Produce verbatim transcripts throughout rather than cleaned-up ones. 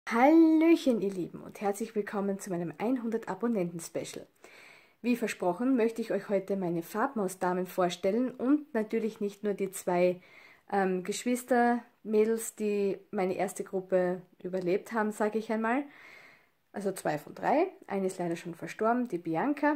Hallöchen ihr Lieben und herzlich willkommen zu meinem hundert Abonnenten Special. Wie versprochen möchte ich euch heute meine Farbmausdamen vorstellen und natürlich nicht nur die zwei ähm, Geschwistermädels, die meine erste Gruppe überlebt haben, sage ich einmal. Also zwei von drei, eine ist leider schon verstorben, die Bianca.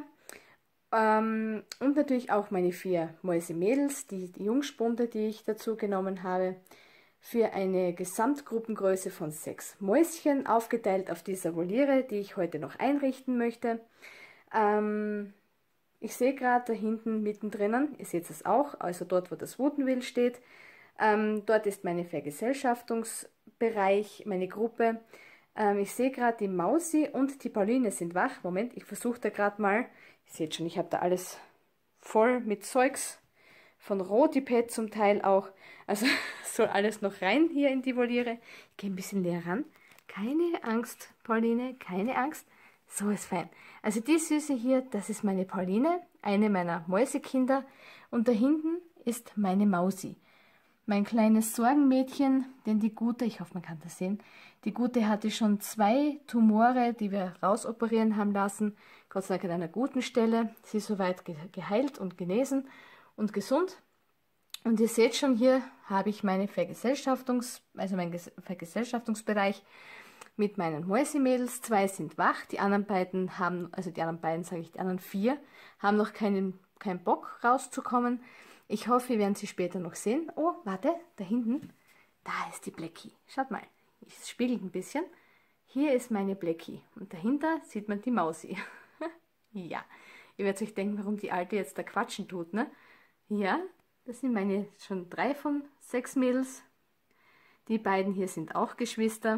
Ähm, und natürlich auch meine vier Mäuse-Mädels, die, die Jungspunde, die ich dazu genommen habe. Für eine Gesamtgruppengröße von sechs Mäuschen, aufgeteilt auf dieser Voliere, die ich heute noch einrichten möchte. Ähm, ich sehe gerade da hinten mittendrin, ihr seht es auch, also dort, wo das Wutenwil steht, ähm, dort ist meine Vergesellschaftungsbereich, meine Gruppe. Ähm, ich sehe gerade, die Mausi und die Pauline sind wach. Moment, ich versuche da gerade mal, ihr seht schon, ich habe da alles voll mit Zeugs. Von Rotipet zum Teil auch. Also soll alles noch rein hier in die Voliere. Ich gehe ein bisschen näher ran. Keine Angst, Pauline, keine Angst. So ist fein. Also die Süße hier, das ist meine Pauline, eine meiner Mäusekinder. Und da hinten ist meine Mausi. Mein kleines Sorgenmädchen, denn die Gute, ich hoffe, man kann das sehen, die Gute hatte schon zwei Tumore, die wir rausoperieren haben lassen. Gott sei Dank an einer guten Stelle. Sie ist soweit geheilt und genesen und gesund. Und ihr seht schon, hier habe ich meine Vergesellschaftungs, also meinen Vergesellschaftungsbereich mit meinen Mäusemädels. Zwei sind wach, die anderen beiden haben, also die anderen beiden sage ich, die anderen vier, haben noch keinen, keinen Bock rauszukommen. Ich hoffe, wir werden sie später noch sehen. Oh, warte, da hinten, da ist die Blackie. Schaut mal, es spiegelt ein bisschen. Hier ist meine Blackie und dahinter sieht man die Mausi. Ja, ihr werdet euch denken, warum die Alte jetzt da quatschen tut, ne? Ja, das sind meine schon drei von sechs Mädels. Die beiden hier sind auch Geschwister.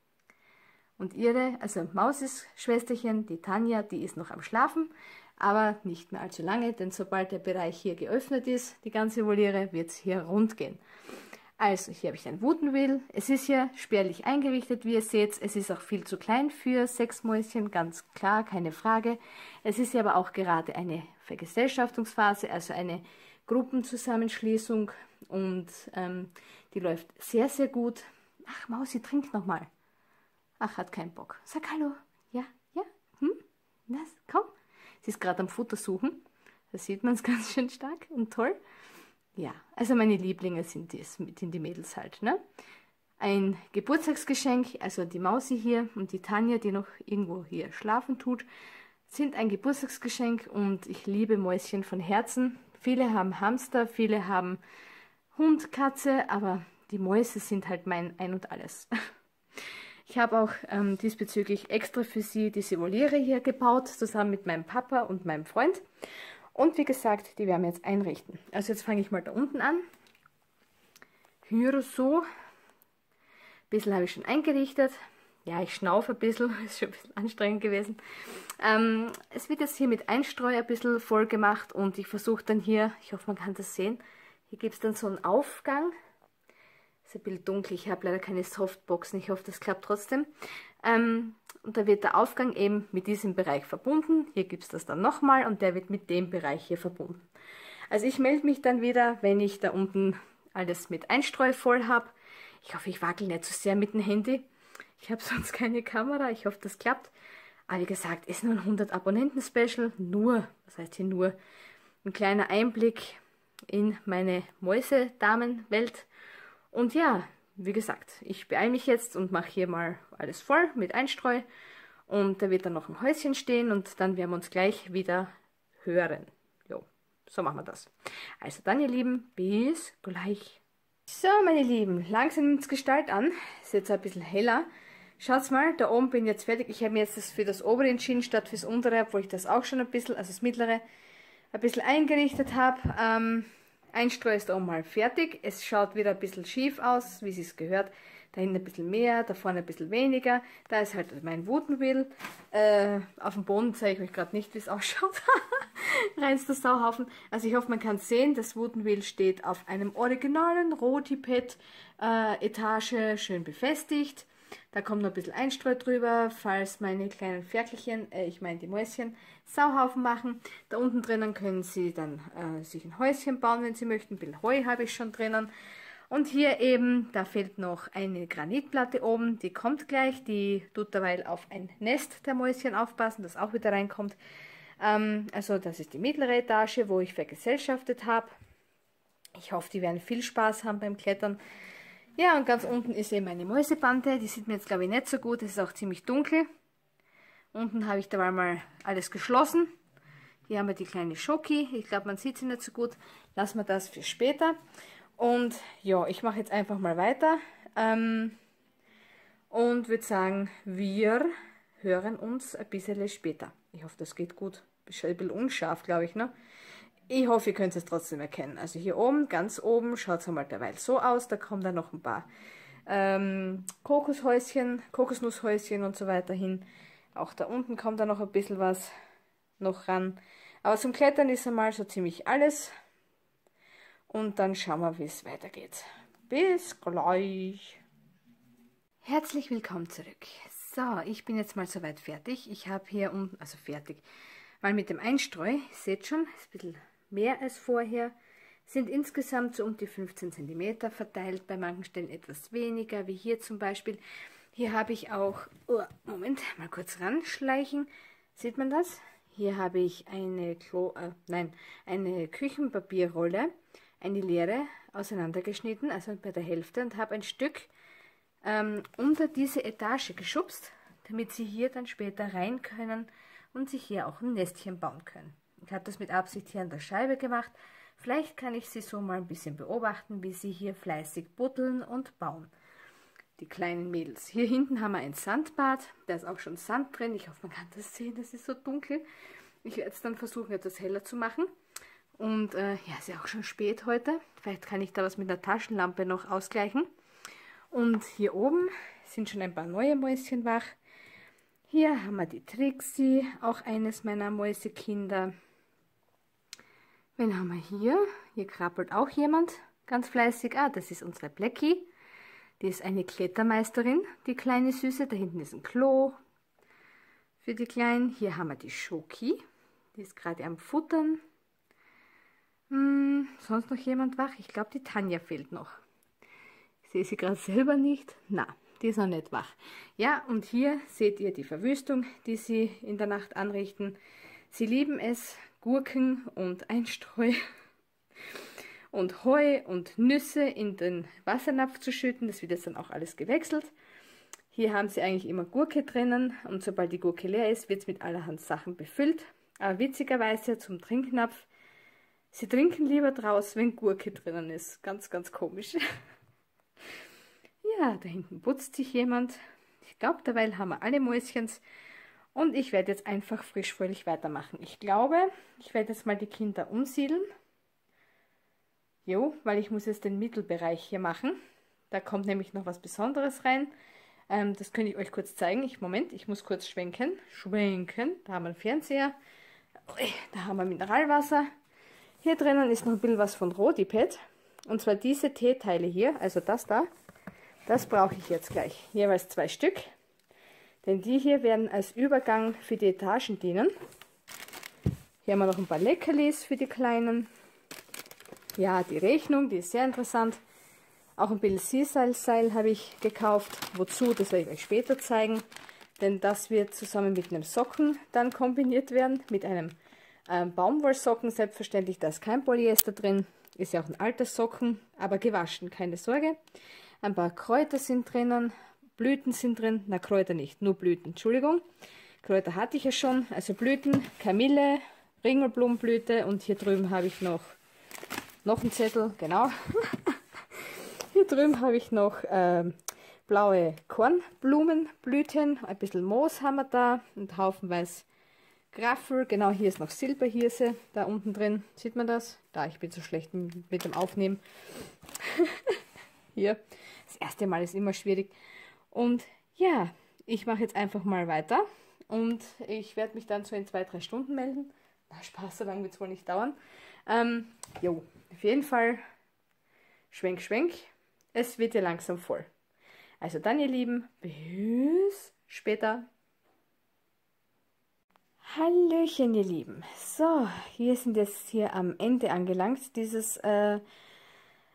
Und ihre, also Mausis Schwesterchen, die Tanja, die ist noch am Schlafen, aber nicht mehr allzu lange, denn sobald der Bereich hier geöffnet ist, die ganze Voliere, wird es hier rund gehen. Also, hier habe ich ein Wutenwil. Es ist hier spärlich eingerichtet, wie ihr seht. Es ist auch viel zu klein für sechs Mäuschen, ganz klar, keine Frage. Es ist ja aber auch gerade eine Vergesellschaftungsphase, also eine Gruppenzusammenschließung und ähm, die läuft sehr, sehr gut. Ach, Mausi, trink nochmal. Ach, hat keinen Bock. Sag Hallo. Ja, ja, hm? Na, komm. Sie ist gerade am Futter suchen. Da sieht man es ganz schön stark und toll. Ja, also meine Lieblinge sind, die, sind die Mädels halt, ne? Ein Geburtstagsgeschenk, also die Mausi hier und die Tanja, die noch irgendwo hier schlafen tut, sind ein Geburtstagsgeschenk und ich liebe Mäuschen von Herzen. Viele haben Hamster, viele haben Hund, Katze, aber die Mäuse sind halt mein Ein und Alles. Ich habe auch ähm, diesbezüglich extra für sie diese Voliere hier gebaut, zusammen mit meinem Papa und meinem Freund. Und wie gesagt, die werden wir jetzt einrichten. Also jetzt fange ich mal da unten an. Hier so. Ein bisschen habe ich schon eingerichtet. Ja, ich schnaufe ein bisschen, ist schon ein bisschen anstrengend gewesen. Ähm, es wird jetzt hier mit Einstreu ein bisschen voll gemacht und ich versuche dann hier, ich hoffe man kann das sehen, hier gibt es dann so einen Aufgang. Ist ein bisschen dunkel, ich habe leider keine Softboxen, ich hoffe das klappt trotzdem. Ähm, und da wird der Aufgang eben mit diesem Bereich verbunden. Hier gibt es das dann nochmal und der wird mit dem Bereich hier verbunden. Also ich melde mich dann wieder, wenn ich da unten alles mit Einstreu voll habe. Ich hoffe, ich wackel nicht zu sehr mit dem Handy. Ich habe sonst keine Kamera, ich hoffe, das klappt. Aber wie gesagt, ist nur ein hundert Abonnenten Special. Nur, was heißt hier nur, ein kleiner Einblick in meine Mäuse-Damen-Welt. Und ja, wie gesagt, ich beeile mich jetzt und mache hier mal alles voll mit Einstreu. Und da wird dann noch ein Häuschen stehen und dann werden wir uns gleich wieder hören. Jo, so machen wir das. Also dann, ihr Lieben, bis gleich. So, meine Lieben, langsam nimmt es Gestalt an. Ist jetzt ein bisschen heller. Schaut mal, da oben bin ich jetzt fertig. Ich habe mir jetzt das für das obere entschieden statt fürs untere, obwohl ich das auch schon ein bisschen, also das mittlere, ein bisschen eingerichtet habe. Ähm, Einstreu ist da oben mal fertig. Es schaut wieder ein bisschen schief aus, wie es sich gehört. Da hinten ein bisschen mehr, da vorne ein bisschen weniger. Da ist halt mein Wutenwil. Äh, auf dem Boden zeige ich euch gerade nicht, wie es ausschaut. Reinster Sauhaufen. Also ich hoffe, man kann sehen, das Wutenwil steht auf einem originalen Rotipet-Etage, äh, schön befestigt. Da kommt noch ein bisschen Einstreu drüber, falls meine kleinen Ferkelchen, äh, ich meine die Mäuschen, Sauhaufen machen. Da unten drinnen können sie dann äh, sich ein Häuschen bauen, wenn sie möchten. Ein bisschen Heu habe ich schon drinnen. Und hier eben, da fehlt noch eine Granitplatte oben, die kommt gleich, die tut derweil auf ein Nest der Mäuschen aufpassen, das auch wieder reinkommt. Ähm, also das ist die mittlere Etage, wo ich vergesellschaftet habe. Ich hoffe, die werden viel Spaß haben beim Klettern. Ja, und ganz unten ist eben eine Mäusebande, die sieht mir jetzt glaube ich nicht so gut, es ist auch ziemlich dunkel. Unten habe ich dabei mal alles geschlossen. Hier haben wir die kleine Schoki, ich glaube man sieht sie nicht so gut, lassen wir das für später. Und ja, ich mache jetzt einfach mal weiter ähm, und würde sagen, wir hören uns ein bisschen später. Ich hoffe, das geht gut. Ist ein bisschen unscharf, glaube ich, ne? Ich hoffe, ihr könnt es trotzdem erkennen. Also hier oben, ganz oben, schaut es einmal derweil so aus. Da kommen dann noch ein paar ähm, Kokoshäuschen, Kokosnusshäuschen und so weiter hin. Auch da unten kommt da noch ein bisschen was noch ran. Aber zum Klettern ist einmal so ziemlich alles. Und dann schauen wir, wie es weitergeht. Bis gleich. Herzlich willkommen zurück. So, ich bin jetzt mal soweit fertig. Ich habe hier unten, also fertig, mal mit dem Einstreu, ihr seht schon, ist ein bisschen mehr als vorher. Sind insgesamt so um die fünfzehn Zentimeter verteilt, bei manchen Stellen etwas weniger, wie hier zum Beispiel. Hier habe ich auch, oh, Moment, mal kurz ranschleichen, sieht man das? Hier habe ich eine, Klo, äh, nein, eine Küchenpapierrolle, eine leere, auseinandergeschnitten, also bei der Hälfte, und habe ein Stück ähm, unter diese Etage geschubst, damit sie hier dann später rein können und sich hier auch ein Nestchen bauen können. Ich habe das mit Absicht hier an der Scheibe gemacht. Vielleicht kann ich sie so mal ein bisschen beobachten, wie sie hier fleißig buddeln und bauen. Die kleinen Mädels. Hier hinten haben wir ein Sandbad, da ist auch schon Sand drin. Ich hoffe, man kann das sehen, das ist so dunkel. Ich werde es dann versuchen, etwas heller zu machen. Und äh, ja, ist ja auch schon spät heute. Vielleicht kann ich da was mit einer Taschenlampe noch ausgleichen. Und hier oben sind schon ein paar neue Mäuschen wach. Hier haben wir die Trixie, auch eines meiner Mäusekinder. Wen haben wir hier? Hier krabbelt auch jemand ganz fleißig. Ah, das ist unsere Blackie. Die ist eine Klettermeisterin, die kleine Süße. Da hinten ist ein Klo für die Kleinen. Hier haben wir die Schoki. Die ist gerade am Futtern. Hm, sonst noch jemand wach? Ich glaube, die Tanja fehlt noch. Ich sehe sie gerade selber nicht. Na, die ist noch nicht wach. Ja, und hier seht ihr die Verwüstung, die sie in der Nacht anrichten. Sie lieben es, Gurken und Einstreu und Heu und Nüsse in den Wassernapf zu schütten. Das wird jetzt dann auch alles gewechselt. Hier haben sie eigentlich immer Gurke drinnen und sobald die Gurke leer ist, wird es mit allerhand Sachen befüllt. Aber witzigerweise zum Trinknapf, sie trinken lieber draus, wenn Gurke drinnen ist. Ganz, ganz komisch. Ja, da hinten putzt sich jemand. Ich glaube, derweil haben wir alle Mäuschens. Und ich werde jetzt einfach frischfröhlich weitermachen. Ich glaube, ich werde jetzt mal die Kinder umsiedeln. Jo, weil ich muss jetzt den Mittelbereich hier machen. Da kommt nämlich noch was Besonderes rein. Ähm, das könnte ich euch kurz zeigen. Ich, Moment, ich muss kurz schwenken. Schwenken. Da haben wir einen Fernseher. Da haben wir Mineralwasser. Hier drinnen ist noch ein bisschen was von Rodipet. Und zwar diese Teeteile hier, also das da. Das brauche ich jetzt gleich. Jeweils zwei Stück. Denn die hier werden als Übergang für die Etagen dienen. Hier haben wir noch ein paar Leckerlis für die Kleinen. Ja, die Rechnung, die ist sehr interessant. Auch ein bisschen Seesalzseil habe ich gekauft. Wozu, das werde ich euch später zeigen. Denn das wird zusammen mit einem Socken dann kombiniert werden. Mit einem ähm, Baumwollsocken, selbstverständlich, da ist kein Polyester drin. Ist ja auch ein alter Socken, aber gewaschen, keine Sorge. Ein paar Kräuter sind drinnen. Blüten sind drin, na Kräuter nicht, nur Blüten, Entschuldigung. Kräuter hatte ich ja schon, also Blüten, Kamille, Ringelblumenblüte und hier drüben habe ich noch, noch einen Zettel, genau. Hier drüben habe ich noch ähm, blaue Kornblumenblüten, ein bisschen Moos haben wir da und haufenweise Graffel, genau hier ist noch Silberhirse, da unten drin, sieht man das? Da, ich bin so schlecht mit dem Aufnehmen. Hier, das erste Mal ist immer schwierig. Und ja, ich mache jetzt einfach mal weiter und ich werde mich dann so in zwei, drei Stunden melden. Na, Spaß, so lange wird es wohl nicht dauern. Ähm, jo, auf jeden Fall schwenk, schwenk. Es wird ja langsam voll. Also dann, ihr Lieben, bis später. Hallöchen, ihr Lieben. So, wir sind jetzt hier am Ende angelangt dieses äh,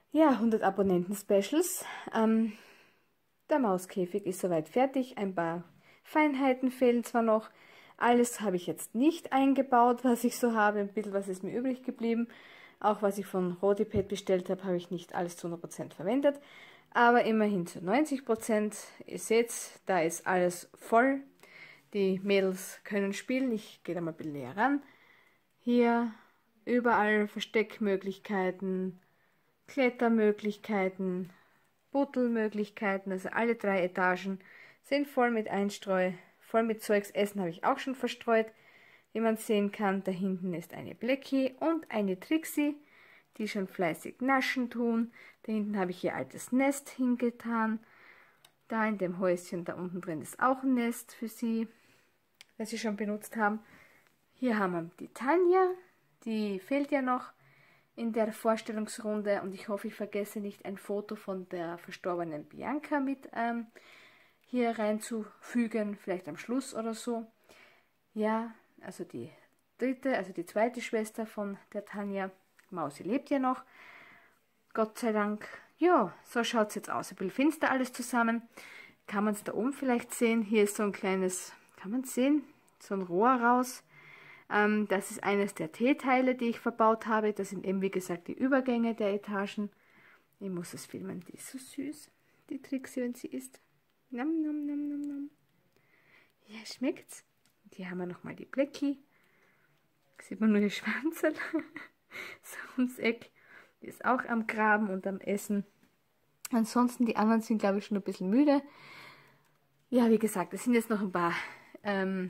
Ja, hundert Abonnenten-Specials. Ähm, der Mauskäfig ist soweit fertig. Ein paar Feinheiten fehlen zwar noch. Alles habe ich jetzt nicht eingebaut, was ich so habe. Ein bisschen was ist mir übrig geblieben. Auch was ich von Rodipet bestellt habe, habe ich nicht alles zu hundert Prozent verwendet. Aber immerhin zu neunzig Prozent. Ihr seht, da ist alles voll. Die Mädels können spielen. Ich gehe da mal ein bisschen näher ran. Hier überall Versteckmöglichkeiten, Klettermöglichkeiten, Buttelmöglichkeiten. Also alle drei Etagen sind voll mit Einstreu, voll mit Zeugs. Essen habe ich auch schon verstreut. Wie man sehen kann, da hinten ist eine Blackie und eine Trixie, die schon fleißig naschen tun. Da hinten habe ich ihr altes Nest hingetan. Da in dem Häuschen da unten drin ist auch ein Nest für sie, das sie schon benutzt haben. Hier haben wir die Tanja, die fehlt ja noch in der Vorstellungsrunde und ich hoffe, ich vergesse nicht ein Foto von der verstorbenen Bianca mit ähm, hier reinzufügen, vielleicht am Schluss oder so. Ja, also die dritte, also die zweite Schwester von der Tanja, Mausi lebt ja noch, Gott sei Dank. Ja, so schaut es jetzt aus, ein bisschen finster alles zusammen. Kann man es da oben vielleicht sehen? Hier ist so ein kleines, kann man es sehen? So ein Rohr raus. Ähm, das ist eines der T-Teile, die ich verbaut habe. Das sind eben, wie gesagt, die Übergänge der Etagen. Ich muss es filmen, die ist so süß, die Trixie, wenn sie isst. Nam, nam, nam, nam, nam. Ja, schmeckt's. Und hier haben wir nochmal die Blackie. Sieht man nur die Schwanzel. So ums Eck. Die ist auch am Graben und am Essen. Ansonsten, die anderen sind, glaube ich, schon ein bisschen müde. Ja, wie gesagt, es sind jetzt noch ein paar ähm,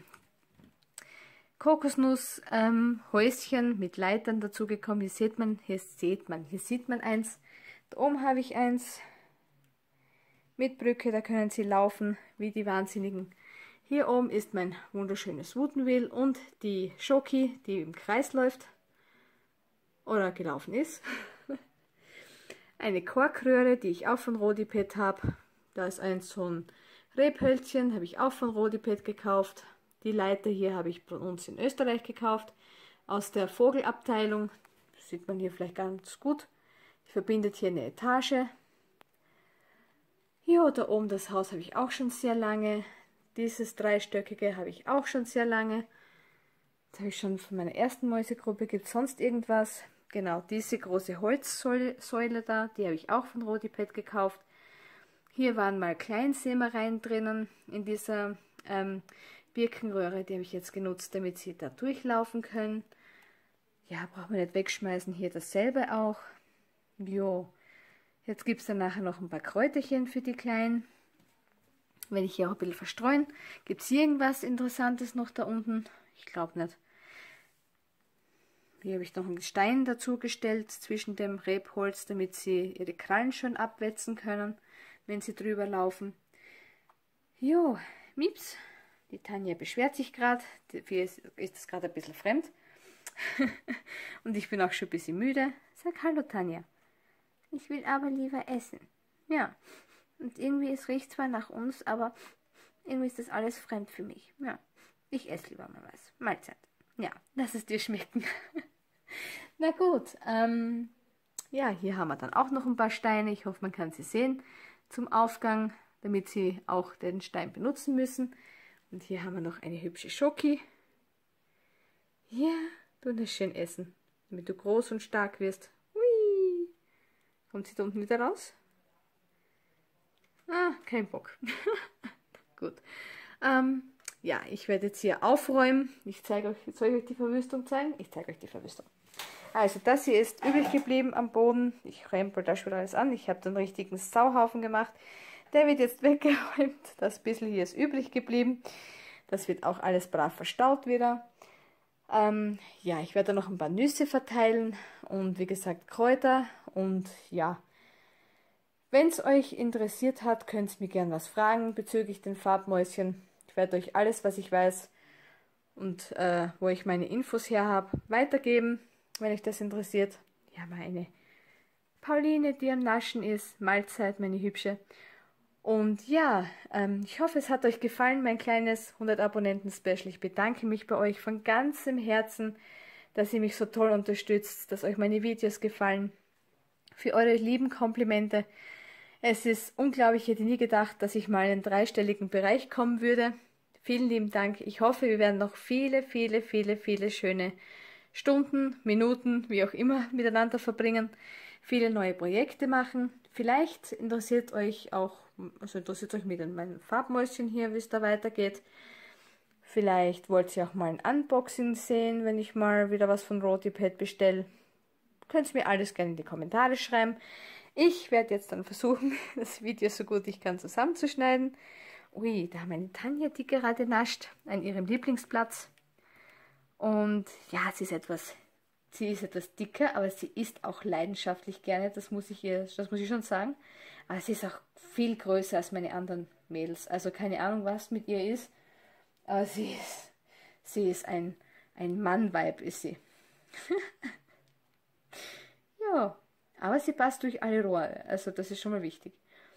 Kokosnuss-Häuschen ähm, mit Leitern dazugekommen. Hier sieht man, hier sieht man, hier sieht man eins. Da oben habe ich eins mit Brücke, da können sie laufen wie die Wahnsinnigen. Hier oben ist mein wunderschönes Wootenwheel und die Schoki, die im Kreis läuft oder gelaufen ist. Eine Korkröhre, die ich auch von Rodipet habe. Da ist ein so ein Rebhölzchen, habe ich auch von Rodipet gekauft. Die Leiter hier habe ich bei uns in Österreich gekauft, aus der Vogelabteilung. Das sieht man hier vielleicht ganz gut. Die verbindet hier eine Etage. Hier da oben das Haus habe ich auch schon sehr lange. Dieses dreistöckige habe ich auch schon sehr lange. Das habe ich schon von meiner ersten Mäusegruppe. Gibt es sonst irgendwas? Genau, diese große Holzsäule da, die habe ich auch von Rodipet gekauft. Hier waren mal Kleinsämereien drinnen in dieser ähm, Birkenröhre, die habe ich jetzt genutzt, damit sie da durchlaufen können. Ja, braucht man nicht wegschmeißen. Hier dasselbe auch. Jo, jetzt gibt es dann nachher noch ein paar Kräuterchen für die Kleinen. Wenn ich hier auch ein bisschen verstreuen. Gibt es irgendwas Interessantes noch da unten? Ich glaube nicht. Hier habe ich noch einen Stein dazu gestellt zwischen dem Rebholz, damit sie ihre Krallen schön abwetzen können, wenn sie drüber laufen. Jo, Mips, die Tanja beschwert sich gerade, für ihr ist, ist das gerade ein bisschen fremd. Und ich bin auch schon ein bisschen müde. Sag hallo Tanja. Ich will aber lieber essen. Ja, und irgendwie, es riecht zwar nach uns, aber irgendwie ist das alles fremd für mich. Ja, ich esse lieber mal was. Mahlzeit. Ja, lass es dir schmecken. Na gut, ähm, ja, hier haben wir dann auch noch ein paar Steine. Ich hoffe, man kann sie sehen zum Aufgang, damit sie auch den Stein benutzen müssen. Und hier haben wir noch eine hübsche Schoki. Ja, du das schön essen, damit du groß und stark wirst. Hui. Kommt sie da unten wieder raus? Ah, kein Bock. Gut. Ähm, ja, ich werde jetzt hier aufräumen. Ich zeige euch, soll ich euch die Verwüstung zeigen? Ich zeige euch die Verwüstung. Also das hier ist übrig geblieben am Boden. Ich rempel da schon alles an. Ich habe den richtigen Sauhaufen gemacht. Der wird jetzt weggeräumt. Das bisschen hier ist übrig geblieben. Das wird auch alles brav verstaut wieder. Ähm, ja, ich werde noch ein paar Nüsse verteilen und wie gesagt Kräuter. Und ja, wenn es euch interessiert hat, könnt ihr mir gerne was fragen bezüglich den Farbmäuschen. Ich werde euch alles, was ich weiß und äh, wo ich meine Infos her habe, weitergeben, wenn euch das interessiert. Ja, meine Pauline, die am Naschen ist. Mahlzeit, meine Hübsche. Und ja, ähm, ich hoffe, es hat euch gefallen, mein kleines hundert Abonnenten-Special. Ich bedanke mich bei euch von ganzem Herzen, dass ihr mich so toll unterstützt, dass euch meine Videos gefallen. für eure lieben Komplimente. Es ist unglaublich, ich hätte nie gedacht, dass ich mal in den dreistelligen Bereich kommen würde. Vielen lieben Dank. Ich hoffe, wir werden noch viele, viele, viele, viele schöne Stunden, Minuten, wie auch immer, miteinander verbringen. Viele neue Projekte machen. Vielleicht interessiert euch auch, also interessiert euch mit meinem Farbmäuschen hier, wie es da weitergeht. Vielleicht wollt ihr auch mal ein Unboxing sehen, wenn ich mal wieder was von Rotiped bestelle. Könnt ihr mir alles gerne in die Kommentare schreiben. Ich werde jetzt dann versuchen, das Video so gut ich kann zusammenzuschneiden. Ui, da haben meine Tanja die gerade nascht, an ihrem Lieblingsplatz. Und ja, sie ist etwas, sie ist etwas dicker, aber sie isst auch leidenschaftlich gerne, das muss ich ihr, das muss ich schon sagen. Aber sie ist auch viel größer als meine anderen Mädels. Also keine Ahnung, was mit ihr ist. Aber sie ist, sie ist ein, ein Mann-Weib, ist sie. Ja, aber sie passt durch alle Rohre, also das ist schon mal wichtig.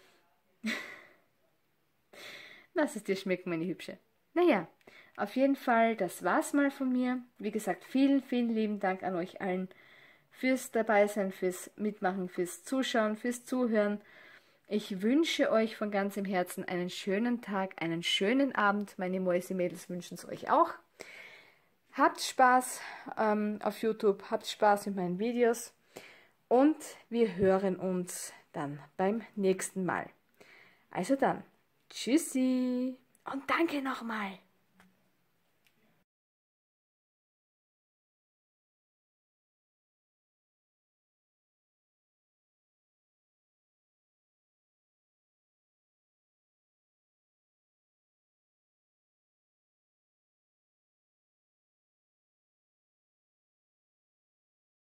Lass es dir schmecken, meine Hübsche. Naja, auf jeden Fall, das war's mal von mir. Wie gesagt, vielen, vielen lieben Dank an euch allen fürs Dabeisein, fürs Mitmachen, fürs Zuschauen, fürs Zuhören. Ich wünsche euch von ganzem Herzen einen schönen Tag, einen schönen Abend. Meine Mäusemädels wünschen es euch auch. Habt Spaß ähm, auf YouTube, habt Spaß mit meinen Videos und wir hören uns dann beim nächsten Mal. Also dann, tschüssi und danke nochmal.